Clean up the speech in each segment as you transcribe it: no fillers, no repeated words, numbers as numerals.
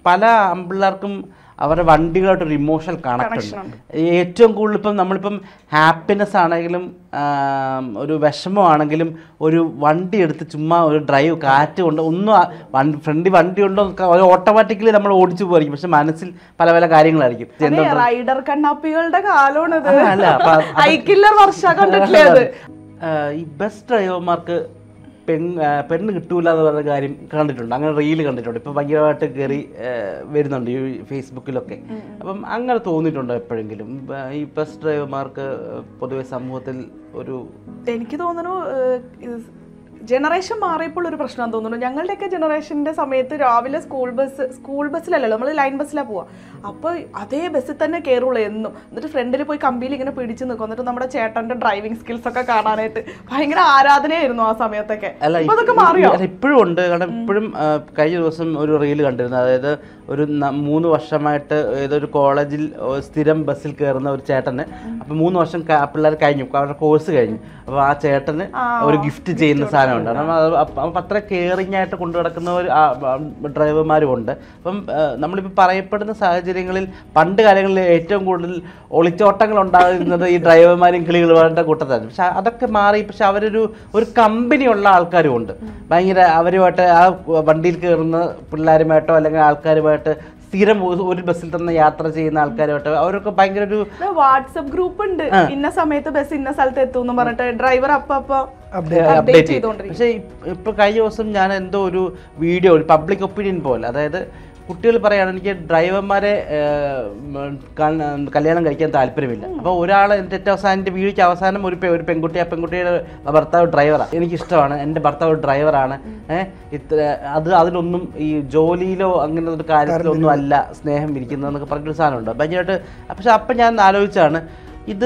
പല ആൺപിള്ളേർക്കും അവരുടെ വണ്ടികളായിട്ടൊരു emotional connect ഉണ്ട്. ഏറ്റവും കൂടുതൽ ഇപ്പം നമ്മളിപ്പം ഹാപ്പിനെസ് ആണെങ്കിലും ഒരു വിഷമമാണെങ്കിലും ഒരു വണ്ടി എടുത്ത് ചുമ്മാ ഒരു ഡ്രൈവ് കാറ്റ് കൊണ്ട് ഒന്നും ഫ്രണ്ടിൽ വണ്ടി ഉണ്ടോ ഓട്ടോമാറ്റിക്കലി നമ്മൾ ഓടിച്ചു പോയിരിക്കും. പക്ഷെ മനസ്സിൽ പല പല കാര്യങ്ങളായിരിക്കും. റൈഡർ കണ്ണാപ്പികളുടെ കാലമാണത്. ഈ ബസ് ഡ്രൈവർമാർക്ക് പെണ്ണ് കിട്ടൂല എന്ന് പറയുന്ന കാര്യം കണ്ടിട്ടുണ്ട്. അങ്ങനെ റീല് കണ്ടിട്ടുണ്ട്. ഇപ്പം ഭയങ്കരമായിട്ട് കയറി വരുന്നുണ്ട് ഈ ഫേസ്ബുക്കിലൊക്കെ. അപ്പം അങ്ങനെ തോന്നിയിട്ടുണ്ടോ എപ്പോഴെങ്കിലും ഈ ബസ് ഡ്രൈവർമാർക്ക് പൊതുവെ സമൂഹത്തിൽ ഒരു? എനിക്ക് തോന്നുന്നു ജനറേഷൻ മാറിയപ്പോൾ ഒരു പ്രശ്നം തോന്നുന്നു. ഞങ്ങളുടെയൊക്കെ ജനറേഷൻ്റെ സമയത്ത് രാവിലെ സ്കൂൾ ബസ്സിലല്ലല്ലോ, നമ്മൾ ലൈൻ ബസ്സിലാണ് പോവുക. അപ്പോൾ അതേ ബസ്സിൽ തന്നെ കയറുള്ളൂ എന്നും. എന്നിട്ട് ഫ്രണ്ടിൽ പോയി കമ്പിയിൽ ഇങ്ങനെ പിടിച്ച് നിൽക്കും. എന്നിട്ട് നമ്മുടെ ചേട്ടൻ്റെ ഡ്രൈവിംഗ് സ്കിൽസ് ഒക്കെ കാണാനായിട്ട് ഭയങ്കര ആരാധനയായിരുന്നു ആ സമയത്തൊക്കെ. അതൊക്കെ മാറിയോ? ഇപ്പോഴും ഉണ്ട്. കാരണം ഇപ്പോഴും കഴിഞ്ഞ ദിവസം ഒരു റീല് കണ്ടിരുന്നു. അതായത് ഒരു 3 വർഷമായിട്ട് ഏതൊരു കോളേജിൽ സ്ഥിരം ബസ്സിൽ കയറുന്ന ഒരു ചേട്ടന്, അപ്പം 3 വർഷം പിള്ളേർ കഴിഞ്ഞു, അവരുടെ കോഴ്സ് കഴിഞ്ഞു. അപ്പോൾ ആ ചേട്ടന് ഒരു ഗിഫ്റ്റ് ചെയ്യുന്ന സാധനമുണ്ട്. കാരണം അത്ര കെയറിങ് ആയിട്ട് കൊണ്ടു നടക്കുന്നവർ ഡ്രൈവർമാരും ഉണ്ട്. അപ്പം നമ്മളിപ്പോൾ പറയപ്പെടുന്ന സാഹചര്യങ്ങളിൽ പണ്ട് കാലങ്ങളിൽ ഏറ്റവും കൂടുതൽ ഒളിച്ചോട്ടങ്ങൾ ഉണ്ടാകുന്നത് ഈ ഡ്രൈവർമാരും കിളികളുടെ കൂട്ടത്താണ്. പക്ഷെ അതൊക്കെ മാറി. പക്ഷെ ഒരു കമ്പനി ഉള്ള ആൾക്കാരും ഉണ്ട്. ഭയങ്കര അവരുമായിട്ട് ആ വണ്ടിയിൽ കയറുന്ന പിള്ളേരുമായിട്ടോ അല്ലെങ്കിൽ ആൾക്കാരുമായിട്ട് സ്ഥിരം ഒരു ബസ്സിൽ തന്നെ യാത്ര ചെയ്യുന്ന ആൾക്കാരുമായിട്ട് അവരൊക്കെ ഭയങ്കര ഒരു വാട്സപ്പ് ഗ്രൂപ്പ് ഉണ്ട്. ഇന്ന സമയത്ത് ബസ് ഇന്ന സ്ഥലത്ത് എത്തും എന്ന് പറഞ്ഞിട്ട് ഡ്രൈവർ അപ്പൊ അപ്ഡേറ്റ് ചെയ്തോണ്ടിരിക്കും. പക്ഷെ ഇപ്പൊ കഴിഞ്ഞ ദിവസം ഞാൻ എന്തോ ഒരു വീഡിയോ, ഒരു പബ്ലിക് ഒപ്പീനിയൻ പോലെ, അതായത് കുട്ടികൾ പറയാണ് എനിക്ക് ഡ്രൈവർമാരെ കല്യാണം കഴിക്കാൻ താല്പര്യമില്ല. അപ്പോൾ ഒരാൾ ഏറ്റവും അവസാനം എൻ്റെ വീഡിയോയ്ക്ക് അവസാനം ഒരു പെൺകുട്ടി, ആ പെൺകുട്ടിയുടെ ഭർത്താവ് ഡ്രൈവറാണ്, എനിക്കിഷ്ടമാണ്, എൻ്റെ ഭർത്താവ് ഡ്രൈവറാണ്, അതിലൊന്നും ഈ ജോലിയിലോ അങ്ങനെ ഒരു കാര്യത്തിലൊന്നും അല്ല സ്നേഹം ഇരിക്കുന്നതെന്നൊക്കെ പറഞ്ഞൊരു സാധനമുണ്ട് ഭയങ്കരമായിട്ട്. പക്ഷെ അപ്പം ഞാൻ ആലോചിച്ചാണ്, ഇത്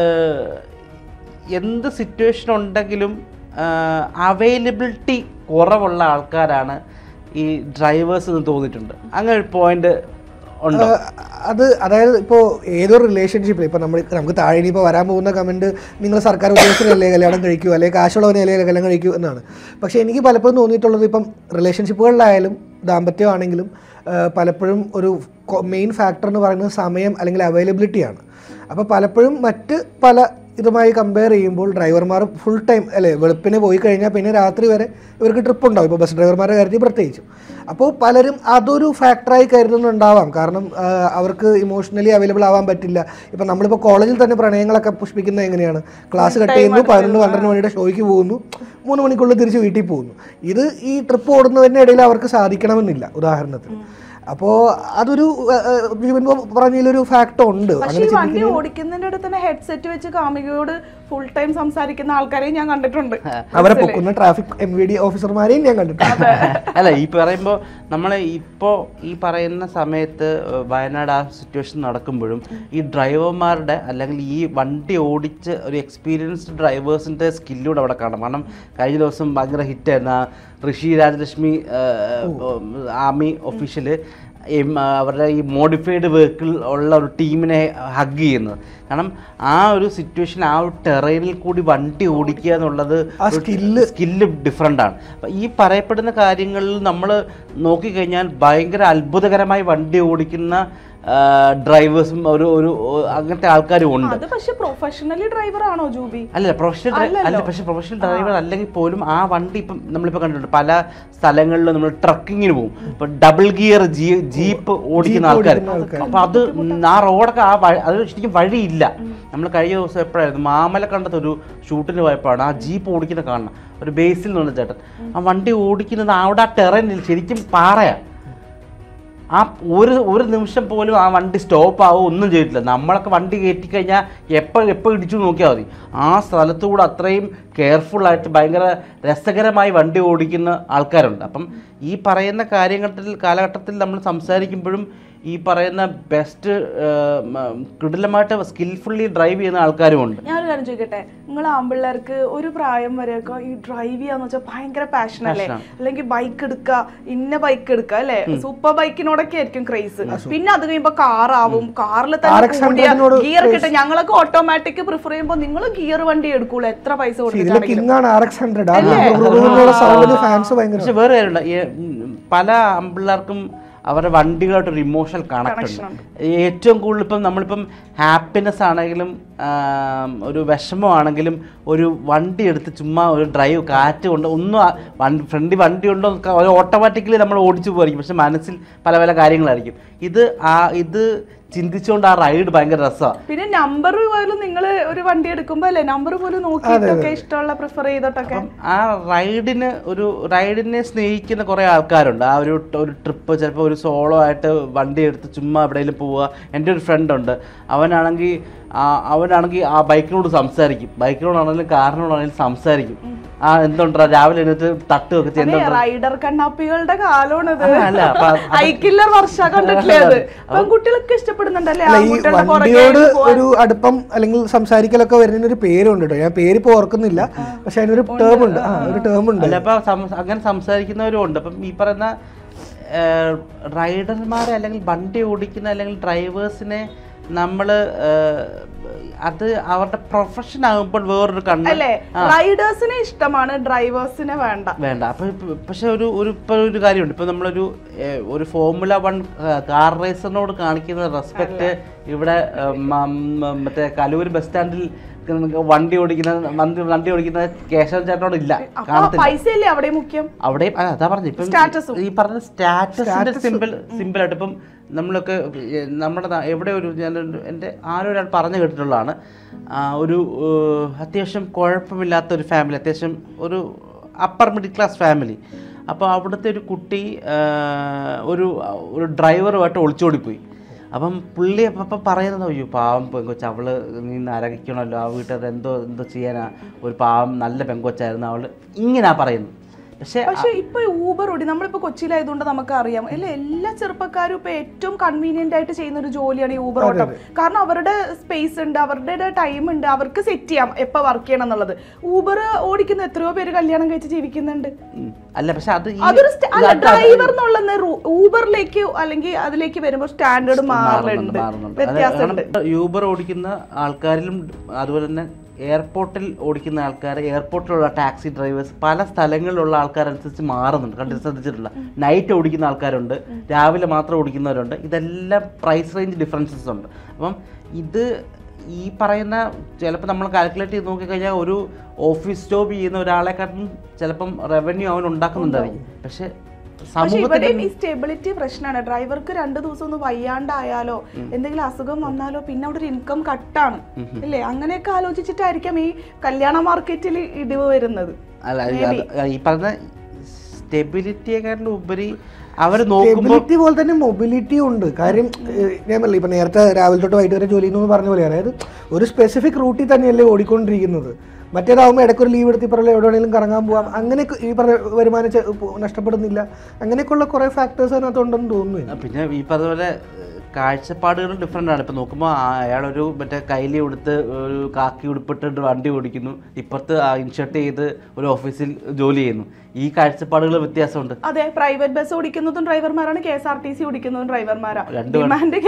എന്ത് സിറ്റുവേഷൻ ഉണ്ടെങ്കിലും അവൈലബിലിറ്റി കുറവുള്ള ആൾക്കാരാണ് ഈ ഡ്രൈവേഴ്സ് എന്ന് തോന്നിയിട്ടുണ്ട്. അങ്ങനെ ഒരു പോയിന്റ് ഉണ്ടോ? അതായത് ഇപ്പോൾ ഏതൊരു റിലേഷൻഷിപ്പിൽ ഇപ്പോൾ നമുക്ക് താഴെ ഇപ്പോൾ വരാൻ പോകുന്ന കമൻറ്റ് നിങ്ങൾ സർക്കാർ ഉദ്യോഗസ്ഥരല്ലേ കല്യാണം കഴിക്കൂ, അല്ലെങ്കിൽ കാശുള്ളവനല്ലേ കല്യാണം കഴിക്കൂ എന്നാണ്. പക്ഷേ എനിക്ക് പലപ്പോഴും തോന്നിയിട്ടുള്ളത് ഇപ്പം റിലേഷൻഷിപ്പുകളിലായാലും ദാമ്പത്യമാണെങ്കിലും പലപ്പോഴും ഒരു മെയിൻ ഫാക്ടർ എന്ന് പറയുന്നത് സമയം അല്ലെങ്കിൽ അവൈലബിലിറ്റിയാണ്. അപ്പോൾ പലപ്പോഴും മറ്റ് പല ഇതുമായി കമ്പയർ ചെയ്യുമ്പോൾ ഡ്രൈവർമാർ ഫുൾ ടൈം അല്ലേ, വെളുപ്പിന് പോയി കഴിഞ്ഞാൽ പിന്നെ രാത്രി വരെ ഇവർക്ക് ട്രിപ്പ് ഉണ്ടാവും. ഇപ്പോൾ ബസ് ഡ്രൈവർമാരുടെ കാര്യത്തിൽ പ്രത്യേകിച്ചും. അപ്പോൾ പലരും അതൊരു ഫാക്ടറായി കരുതുന്നുണ്ടാവാം. കാരണം അവർക്ക് ഇമോഷണലി അവൈലബിൾ ആവാൻ പറ്റില്ല. ഇപ്പം നമ്മളിപ്പോൾ കോളേജിൽ തന്നെ പ്രണയങ്ങളൊക്കെ പുഷ്പിക്കുന്നത് എങ്ങനെയാണ്? ക്ലാസ് കട്ട് ചെയ്യുന്നു, 11-12 മണിയുടെ ഷോയ്ക്ക് പോകുന്നു, 3 മണിക്കുള്ളിൽ തിരിച്ച് വീട്ടിൽ പോകുന്നു. ഇത് ഈ ട്രിപ്പ് ഓടുന്നതിൻ്റെ ഇടയിൽ അവർക്ക് സാധിക്കണമെന്നില്ല, ഉദാഹരണത്തിന്. അപ്പോൾ അതൊരു പറഞ്ഞൊരു ഫാക്ടർ ഉണ്ട്. വണ്ടി ഓടിക്കുന്നതിന്റെ അടുത്ത് തന്നെ ഹെഡ്സെറ്റ് വെച്ച് കാമുകിയോട് ഫുൾ ടൈം സംസാരിക്കുന്ന ആൾക്കാരെയും ഞാൻ കണ്ടിട്ടുണ്ട്. അവരെ പൊക്കുന്ന ട്രാഫിക് MVD ഓഫീസർമാരെയും ഞാൻ കണ്ടിട്ടുണ്ട്. അല്ല, ഈ പറയുമ്പോൾ നമ്മൾ ഇപ്പോൾ ഈ പറയുന്ന സമയത്ത് വയനാട് ആ സിറ്റുവേഷൻ നടക്കുമ്പോഴും ഈ ഡ്രൈവർമാരുടെ അല്ലെങ്കിൽ ഈ വണ്ടി ഓടിച്ച് ഒരു എക്സ്പീരിയൻസ്ഡ് ഡ്രൈവേഴ്സിൻ്റെ സ്കില്ലൂടെ അവിടെ കാണാം. കാരണം കഴിഞ്ഞ ദിവസം ഭയങ്കര ഹിറ്റായിരുന്നു ഋഷി രാജലക്ഷ്മി ആർമി ഒഫീഷ്യൽ അവരുടെ ഈ മോഡിഫൈഡ് വെഹിക്കിൾ ഉള്ള ഒരു ടീമിനെ ഹഗ് ചെയ്യുന്നത്. കാരണം ആ ഒരു സിറ്റുവേഷൻ, ആ ഒരു ടെറൈനിൽ കൂടി വണ്ടി ഓടിക്കുക എന്നുള്ളത് സ്കില്ല് ഡിഫറെൻ്റ് ആണ്. അപ്പം ഈ പറയപ്പെടുന്ന കാര്യങ്ങളിൽ നമ്മൾ നോക്കിക്കഴിഞ്ഞാൽ ഭയങ്കര അത്ഭുതകരമായി വണ്ടി ഓടിക്കുന്ന ഡ്രൈവേഴ്സും ഒരു അങ്ങനത്തെ ആൾക്കാരും ഉണ്ട്. പ്രൊഫഷണലി ഡ്രൈവർ ആണോ ജൂബി? അല്ല, പ്രൊഫഷണൽ ഡ്രൈവർ അല്ലെങ്കിൽ പോലും ആ വണ്ടി ഇപ്പം നമ്മളിപ്പോൾ കണ്ടിട്ടുണ്ട് പല സ്ഥലങ്ങളിലും നമ്മൾ ട്രക്കിങ്ങിന് പോകും. ഇപ്പം ഡബിൾ ഗിയർ ജീപ്പ് ഓടിക്കുന്ന ആൾക്കാർ. അപ്പം അത് ആ റോഡൊക്കെ അത് ശരിക്കും വഴിയില്ല. നമ്മൾ കഴിഞ്ഞ ദിവസം എപ്പോഴായിരുന്നു മാമലക്കണ്ടത്ത് ഒരു ഷൂട്ടിന് പോയപ്പോഴാണ് ആ ജീപ്പ് ഓടിക്കുന്ന കാണണം. ഒരു ബേസിൽ നിന്ന് ചേട്ടൻ ആ വണ്ടി ഓടിക്കുന്നത് അവിടെ ആ ടെറനിൽ ശരിക്കും പാറയാണ്. ആ ഒരു നിമിഷം പോലും ആ വണ്ടി സ്റ്റോപ്പ് ആവുക ഒന്നും ചെയ്തിട്ടില്ല. നമ്മളൊക്കെ വണ്ടി കയറ്റിക്കഴിഞ്ഞാൽ എപ്പോൾ ഇടിച്ചു നോക്കിയാൽ മതി. ആ സ്ഥലത്തുകൂടെ അത്രയും കെയർഫുള്ളായിട്ട് ഭയങ്കര രസകരമായി വണ്ടി ഓടിക്കുന്ന ആൾക്കാരുണ്ട്. അപ്പം ഈ പറയുന്ന കാലഘട്ടത്തിൽ നമ്മൾ സംസാരിക്കുമ്പോഴും ഈ പറയുന്ന ബെസ്റ്റ് കിടിലമായിട്ട് സ്കിൽഫുള്ളി ഡ്രൈവ് ചെയ്യുന്ന ആൾക്കാരുമുണ്ട്. ഞാനൊരു കാര്യം ചോദിക്കട്ടെ, നിങ്ങൾ ആൺപിള്ളേർക്ക് ഒരു പ്രായം വരെയൊക്കെ ഈ ഡ്രൈവ് ചെയ്യാന്ന് വെച്ചാൽ ഭയങ്കര പാഷൻ അല്ലേ? അല്ലെങ്കിൽ ബൈക്ക് എടുക്കുക, ഇന്ന ബൈക്ക് എടുക്കുക അല്ലെ, സൂപ്പർ ബൈക്കിനോടൊക്കെ ആയിരിക്കും ക്രേസ്. പിന്നെ അത് കഴിയുമ്പോ കാറാവും, കാറിൽ തന്നെ ഗിയർ കിട്ടും. ഞങ്ങളൊക്കെ ഓട്ടോമാറ്റിക് പ്രിഫർ ചെയ്യുമ്പോൾ നിങ്ങൾ ഗിയർ വണ്ടി എടുക്കൂല, എത്ര പൈസ കൊടുത്തിട്ടാണെങ്കിലും. വേറെ കാര്യമുണ്ട്, പല ആൺപിള്ളേർക്കും അവരുടെ വണ്ടികളായിട്ടൊരു ഇമോഷണൽ കണക്ട് ഉണ്ട്. ഏറ്റവും കൂടുതൽ ഇപ്പം നമ്മളിപ്പം ഹാപ്പിനെസ് ആണെങ്കിലും ഒരു വിഷമമാണെങ്കിലും ഒരു വണ്ടി എടുത്ത് ചുമ്മാ ഒരു ഡ്രൈവ് കാറ്റ് കൊണ്ട് ഒന്നും ഫ്രണ്ടിൽ വണ്ടി ഉണ്ടോ ഓട്ടോമാറ്റിക്കലി നമ്മൾ ഓടിച്ചു പോയിരിക്കും, പക്ഷെ മനസ്സിൽ പല പല കാര്യങ്ങളായിരിക്കും. ഇത് ചിന്തിച്ചുകൊണ്ട് ആ റൈഡ് ഭയങ്കര രസമാണ്. പിന്നെ നമ്പർ പോലും നിങ്ങൾ ഒരു വണ്ടി എടുക്കുമ്പോ അല്ലേ നമ്പർ പോലും നോക്കിയിട്ടൊക്കെ ഇഷ്ടമുള്ള പ്രിഫർ ചെയ്തിട്ടൊക്കെ ആ റൈഡിനെ സ്നേഹിക്കുന്ന കുറെ ആൾക്കാരുണ്ട്. ആ ഒരു ട്രിപ്പ് ചിലപ്പോൾ ഒരു സോളോ ആയിട്ട് വണ്ടി എടുത്ത് ചുമ്മാ എവിടെയെങ്കിലും പോവുക. എൻ്റെ ഒരു ഫ്രണ്ട് ഉണ്ട്, അവനാണെങ്കിൽ ആ ബൈക്കിനോട് സംസാരിക്കും, ബൈക്കിനോടാണെങ്കിലും കാറിനോടാണെങ്കിലും സംസാരിക്കും. എന്തുണ്ടാ രാവിലെ എഴുന്നേറ്റ് തട്ട് വെച്ച് റൈഡർ കണ്ണാപ്പികളുടെ കാലമാണത്. ഐക്കില്ലർ വർഷം കണ്ടിട്ടില്ലേ അത്? പെൺകുട്ടികൾക്ക് ഇഷ്ടപ്പെടുന്നുണ്ടല്ലേ വണ്ടിയോട് ഒരു അടുപ്പം അല്ലെങ്കിൽ സംസാരിക്കലൊക്കെ വരുന്ന ഒരു പേരുണ്ട് കേട്ടോ. ഞാൻ പേരിപ്പോ ഓർക്കുന്നില്ല, പക്ഷെ അതിനൊരു ടേം ഉണ്ട്. ഒരു ടേം ഉണ്ട്. അല്ല, അപ്പൊ അങ്ങനെ സംസാരിക്കുന്നവരും ഉണ്ട്. അപ്പം ഈ പറയുന്ന റൈഡർമാരെ അല്ലെങ്കിൽ വണ്ടി ഓടിക്കുന്ന അല്ലെങ്കിൽ ഡ്രൈവേഴ്സിനെ നമ്മൾ അത് അവരുടെ പ്രൊഫഷൻ ആകുമ്പോൾ വേറൊരു കണ്ണല്ലേ. റൈഡേഴ്സിനെ ഇഷ്ടമാണ്, ഡ്രൈവേഴ്സിനെ വേണ്ട. അപ്പൊ പക്ഷെ ഒരു കാര്യമുണ്ട്. ഇപ്പൊ നമ്മളൊരു ഫോർമുല 1 കാർ റേസറിനോട് കാണിക്കുന്ന റെസ്പെക്ട് ഇവിടെ മറ്റേ കലൂർ ബസ് സ്റ്റാൻഡിൽ വണ്ടി ഓടിക്കുന്ന കേശവൻ ചേട്ടനോട് ഇല്ല. പൈസയല്ലേ അവിടെ മുഖ്യം. അവിടെയും അതാ പറഞ്ഞു. ഇപ്പം ഈ പറഞ്ഞ സ്റ്റാറ്റസിന്റെ സിമ്പിൾ ആയിട്ട് ഇപ്പം നമ്മളൊക്കെ നമ്മുടെ എവിടെ എൻ്റെ ഒരാൾ പറഞ്ഞു കേട്ടിട്ടുള്ളതാണ്. ഒരു അത്യാവശ്യം കുഴപ്പമില്ലാത്ത ഒരു ഫാമിലി, അത്യാവശ്യം ഒരു അപ്പർ മിഡിൽ ക്ലാസ് ഫാമിലി. അപ്പോൾ അവിടുത്തെ ഒരു കുട്ടി ഒരു ഡ്രൈവറുമായിട്ട് ഒളിച്ചോടിപ്പോയി. അപ്പം പുള്ളി അപ്പം പറയുന്നത്, അയ്യോ പാവം പെങ്കൊച്ച്, അവള് നീ നരകിക്കണമല്ലോ, ആ വീട്ടിൽ എന്തോ ചെയ്യാനാ, ഒരു പാവം നല്ല പെങ്കൊച്ചായിരുന്നു അവള്, ഇങ്ങനെയാ പറയുന്നത്. പക്ഷെ ഇപ്പൊ ഊബർ ഓടി നമ്മളിപ്പോ കൊച്ചിയിലായതുകൊണ്ട് നമുക്ക് അറിയാം അല്ലെ, എല്ലാ ചെറുപ്പക്കാരും ഇപ്പൊ ഏറ്റവും കൺവീനിയന്റ് ആയിട്ട് ചെയ്യുന്ന ഒരു ജോലിയാണ് ഈ ഊബർ ഓട്ടം. കാരണം അവരുടെ സ്പേസ് ഉണ്ട്, അവരുടെ ടൈം ഉണ്ട്, അവർക്ക് സെറ്റ് ചെയ്യാം എപ്പോ വർക്ക് ചെയ്യണം എന്നുള്ളത്. ഊബർ ഓടിക്കുന്ന എത്രയോ പേര് കല്യാണം കഴിച്ച് ജീവിക്കുന്നുണ്ട്. അല്ല, പക്ഷെ അതൊരു ഡ്രൈവർ എന്നുള്ള ഊബറിലേക്ക് അല്ലെങ്കിൽ അതിലേക്ക് വരുമ്പോൾ സ്റ്റാൻഡേർഡ് മാറുന്നുണ്ട്, വ്യത്യാസമുണ്ട്. യൂബർ ഓടിക്കുന്ന ആൾക്കാരിലും അതുപോലെ തന്നെ എയർപോർട്ടിൽ ഓടിക്കുന്ന ആൾക്കാർ, എയർപോർട്ടിലുള്ള ടാക്സി ഡ്രൈവേഴ്സ് പല സ്ഥലങ്ങളിലുള്ള ആൾക്കാരനുസരിച്ച് മാറുന്നുണ്ട്. ശ്രദ്ധിച്ചിട്ടുള്ള നൈറ്റ് ഓടിക്കുന്ന ആൾക്കാരുണ്ട്, രാവിലെ മാത്രം ഓടിക്കുന്നവരുണ്ട്. ഇതെല്ലാം പ്രൈസ് റേഞ്ച് ഡിഫറൻസസ് ഉണ്ട്. അപ്പം ഇത് ഈ പറയുന്ന ചിലപ്പോൾ നമ്മൾ കാൽക്കുലേറ്റ് ചെയ്ത് നോക്കിക്കഴിഞ്ഞാൽ ഒരു ഓഫീസ് ജോബ് ചെയ്യുന്ന ഒരാളെക്കാട്ടും ചിലപ്പം റവന്യൂ അവൻ ഉണ്ടാക്കുന്നുണ്ടായിരിക്കും. പക്ഷെ ഇവിടെയും ഈ സ്റ്റെബിലിറ്റി പ്രശ്നമാണ്. ഡ്രൈവർക്ക് 2 ദിവസം ഒന്ന് വയ്യാണ്ടായാലോ എന്തെങ്കിലും അസുഖം വന്നാലോ പിന്നെ അവിടെ ഒരു ഇൻകം കട്ടാണ് അല്ലേ. അങ്ങനെയൊക്കെ ആലോചിച്ചിട്ടായിരിക്കാം ഈ കല്യാണ മാർക്കറ്റിൽ ഇടിവ് വരുന്നത്. അല്ല, ഈ പറഞ്ഞ സ്റ്റെബിലിറ്റിയെക്കാട്ടിലും ഉപരി അവർ സ്റ്റെബിലിറ്റി പോലെ തന്നെ മൊബിലിറ്റി ഉണ്ട്. കാര്യം ഞാൻ പറയില്ല, ഇപ്പൊ നേരത്തെ രാവിലെ തൊട്ട് വൈകിട്ട് വരെ ജോലി എന്ന് പറഞ്ഞ പോലെ, അതായത് ഒരു സ്പെസിഫിക് റൂട്ടിൽ തന്നെയല്ലേ ഓടിക്കൊണ്ടിരിക്കുന്നത്. മറ്റേതാവുമ്പോൾ ഇടയ്ക്കൊരു ലീവ് എടുത്ത് പറഞ്ഞാൽ എവിടെ വേണമെങ്കിലും കറങ്ങാൻ പോകാം. അങ്ങനെ ഈ പറഞ്ഞ വരുമാനം നഷ്ടപ്പെടുന്നില്ല. അങ്ങനെയൊക്കെയുള്ള കുറേ ഫാക്ടേഴ്സ് അതിനകത്തുണ്ടെന്ന് തോന്നുന്നു. പിന്നെ ഈ പറഞ്ഞ കാഴ്ചപ്പാടുകൾ ഡിഫറെൻ്റ് ആണ്. ഇപ്പോൾ നോക്കുമ്പോൾ അയാളൊരു മറ്റേ കൈലി ഉടുത്ത് ഒരു കാക്കി ഉടുപ്പിട്ട് വണ്ടി ഓടിക്കുന്നു, ഇപ്പുറത്ത് ഇൻഷർട്ട് ചെയ്ത് ഒരു ഓഫീസിൽ ജോലി ചെയ്യുന്നു. ഈ കാഴ്ചപ്പാടുകൾ വ്യത്യാസമുണ്ട്. അതെ, പ്രൈവറ്റ് ബസ് ഓടിക്കുന്നതും ഡ്രൈവർമാരാണ്, KSRTC ഓടിക്കുന്നതും ഡ്രൈവർമാരാണ്. ഡിമാൻഡ്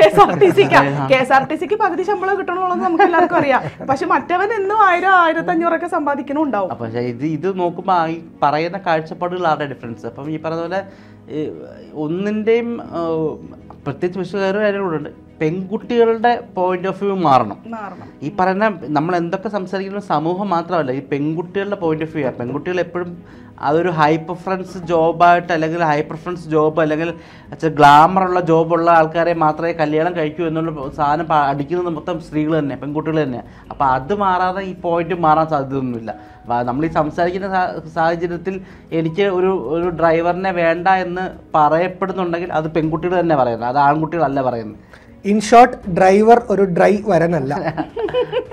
KSRTCക്ക് പകുതി ശമ്പളം കിട്ടണമെന്നുള്ളത് നമുക്ക് എല്ലാവർക്കും അറിയാം. പക്ഷെ മറ്റവൻ എന്നും 1000-1500 സമ്പാദിക്കണുണ്ടാവും. പക്ഷേ ഇത് നോക്കുമ്പോൾ ഈ പറയുന്ന കാഴ്ചപ്പാടുകളാണ് ഡിഫറൻസ്. അപ്പം ഈ പറഞ്ഞ പോലെ ഒന്നിൻ്റെയും പ്രത്യേകിച്ച് വിശ്വകാരും കാര്യങ്ങളുണ്ട്. പെൺകുട്ടികളുടെ പോയിന്റ് ഓഫ് വ്യൂ മാറണം. ഈ പറയുന്ന നമ്മൾ എന്തൊക്കെ സംസാരിക്കുന്ന സമൂഹം മാത്രമല്ല, ഈ പെൺകുട്ടികളുടെ പോയിന്റ് ഓഫ് വ്യൂ ആണ്. പെൺകുട്ടികൾ എപ്പോഴും അതൊരു ഹൈ പ്രിഫറൻസ് ജോബായിട്ട് അല്ലെങ്കിൽ ഹൈ പ്രിഫറൻസ് ജോബ് അല്ലെങ്കിൽ ഗ്ലാമറുള്ള ജോബുള്ള ആൾക്കാരെ മാത്രമേ കല്യാണം കഴിക്കൂ എന്നുള്ള സാധനം അടിക്കുന്നത് മൊത്തം സ്ത്രീകൾ തന്നെ, പെൺകുട്ടികൾ തന്നെയാണ്. അപ്പോൾ അത് മാറാതെ ഈ പോയിന്റ് മാറാൻ സാധ്യതയൊന്നുമില്ല. നമ്മൾ ഈ സംസാരിക്കുന്ന സാഹചര്യത്തിൽ എനിക്ക് ഒരു ഡ്രൈവറിനെ വേണ്ട എന്ന് പറയപ്പെടുന്നുണ്ടെങ്കിൽ അത് പെൺകുട്ടികൾ തന്നെ പറയുന്നത്, അത് ആൺകുട്ടികളല്ല പറയുന്നത്. ഇൻ ഷോർട്ട്, ഡ്രൈവർ ഒരു ഡ്രൈവറനല്ല.